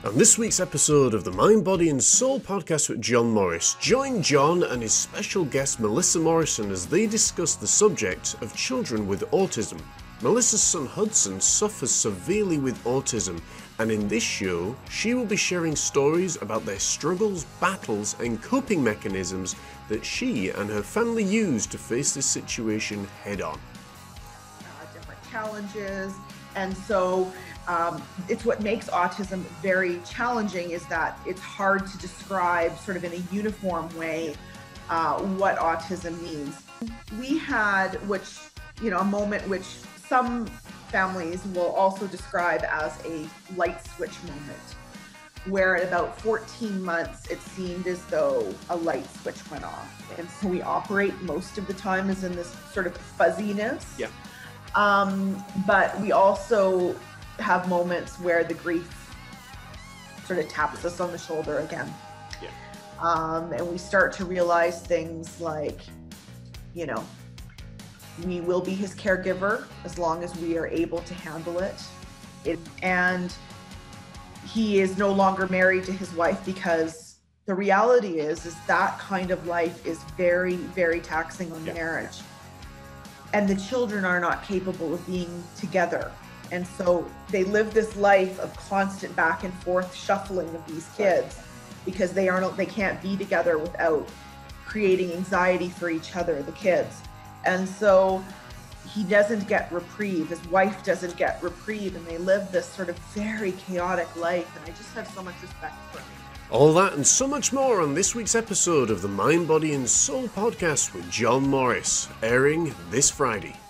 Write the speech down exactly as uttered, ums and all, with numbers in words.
On this week's episode of the Mind, Body and Soul podcast with John Morris, join John and his special guest Melissa Morrison as they discuss the subject of children with autism. Melissa's son Hudson suffers severely with autism, and in this show, she will be sharing stories about their struggles, battles and coping mechanisms that she and her family use to face this situation head on. Uh, different challenges, and so Um, it's what makes autism very challenging is that it's hard to describe sort of in a uniform way uh, what autism means. We had, which, you know, a moment which some families will also describe as a light switch moment, where at about fourteen months, it seemed as though a light switch went off. And so we operate most of the time as in this sort of fuzziness. Yeah. Um, but we also have moments where the grief sort of taps us on the shoulder again. Yeah. Um, and we start to realize things like, you know, we will be his caregiver as long as we are able to handle it. it. And he is no longer married to his wife because the reality is, is that kind of life is very, very taxing on yeah. marriage. And the children are not capable of being together. And so they live this life of constant back and forth shuffling of these kids because they aren't, they can't be together without creating anxiety for each other, the kids. And so he doesn't get reprieve, his wife doesn't get reprieve, and they live this sort of very chaotic life. And I just have so much respect for him. All that and so much more on this week's episode of the Mind, Body and Soul podcast with John Morris, airing this Friday.